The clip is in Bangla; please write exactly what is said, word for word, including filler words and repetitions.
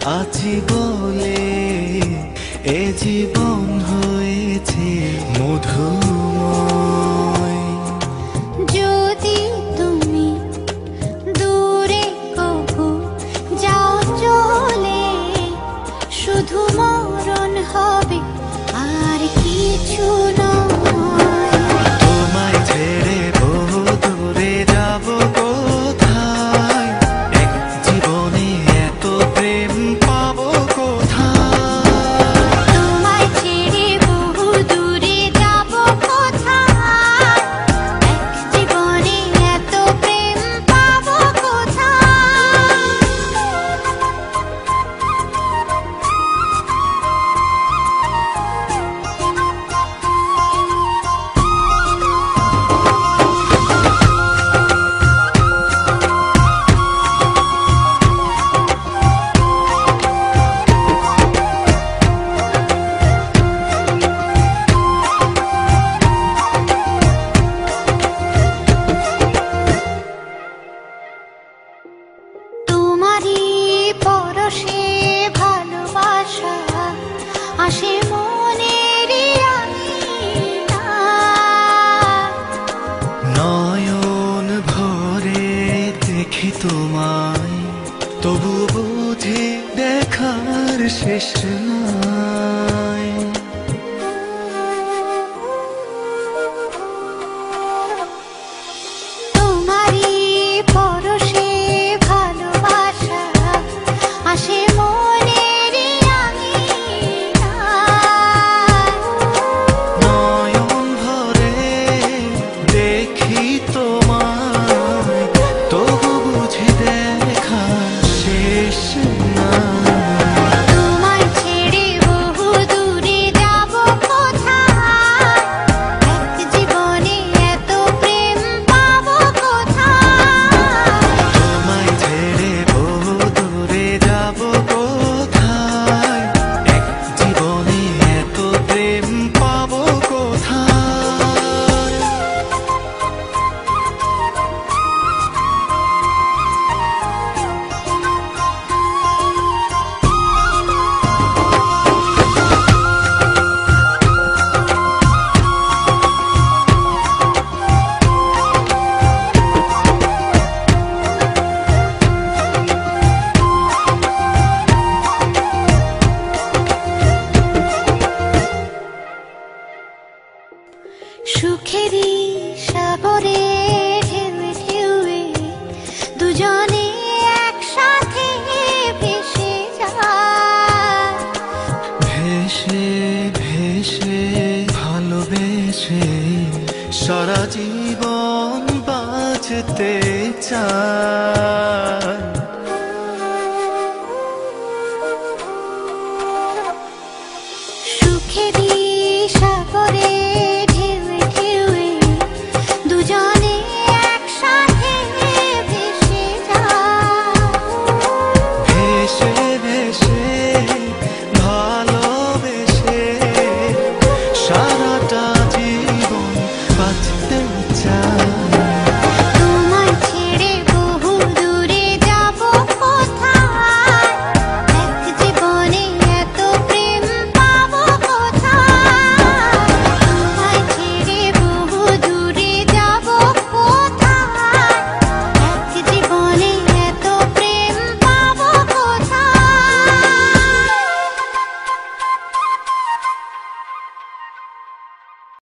আছি বলে এ জীবন হয়েছে মধুময়। যদি তুমি দূরে কবু যাও চলে, শুধু মরণ হবে আর কিছু নয়। তোমায় ছেড়ে বহু দূরে যাব কোথায়, এক জীবনে এত প্রেম পাবো কোথায়। তোমায় ছেড়ে বহু দূরে যাব কোথায়, এক জীবনে এত প্রেম পাবো কোথায়। তোমারই পরশে ভালোবাসা আসে মনের আঙিনায়। নয়ন ভরে দেখি তোমায়, তবু বুঝি দেখার শেষ নাই। তোমারই পরশে ভালোবাসা আসে মনের আঙিনায়। নয়ন ভরে দেখি তোমায়, তবু বুঝি দেখার শেষ নাই। তোমায় ছেড়ে বহু দূরে যাব কোথায়, এক জীবনে এত প্রেম পাবো কোথায়। তোমায় ছেড়ে বহু দূরে যাব কোথায়, এক জীবনে এত প্রেম পাবো কোথায়। সুখেরই সাগরে ঢেউয়ে ঢেউয়ে দুজনে একসাথে ভেসে যায়। ভেসে ভেসে ভালোবেসে সারা জীবন বাঁচতে চাই।